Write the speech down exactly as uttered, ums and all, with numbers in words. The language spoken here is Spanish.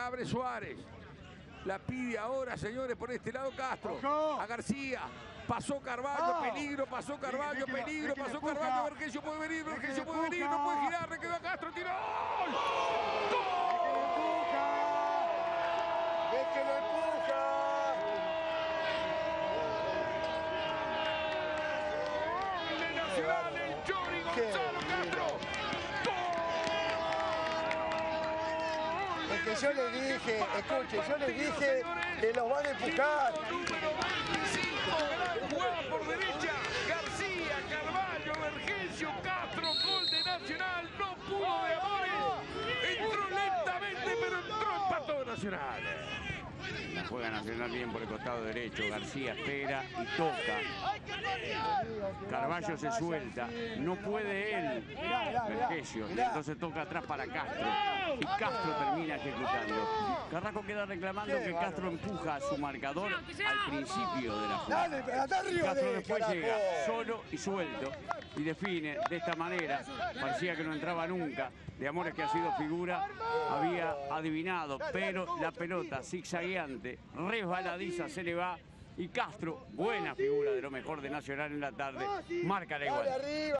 abre Suárez. La pide ahora, señores, por este lado Castro. A García. Pasó Carvalho, peligro, pasó Carvalho, peligro, pasó Carvalho. Vergesio puede venir, Vergesio puede venir, no puede girar, le quedó a Castro, tiró. ¡Gol! ¡Ves que lo empuja! De Nacional, el Chori Gonzalo Castro. Es que yo le dije, escuche, yo le dije que los van a empujar. Número veinticinco, gran jugada por derecha. García, Carvalho, Vergesio, Castro, gol de Nacional. No pudo de Amores. Entró lentamente, pero entró, empató Nacional. La juega Nacional bien por el costado derecho. García espera y toca. Carvalho se suelta. No puede él, Vergesio. Entonces toca atrás para Castro. Y Castro termina ejecutando. Carrasco queda reclamando que Castro empuja a su marcador al principio de la jugada. Castro después llega solo y suelto y define de esta manera. Parecía que no entraba nunca. De Amores, que ha sido figura, había adivinado, pero la pelota zigzagueante, resbaladiza, se le va. Y Castro, buena figura de lo mejor de Nacional en la tarde, marca la igualdad.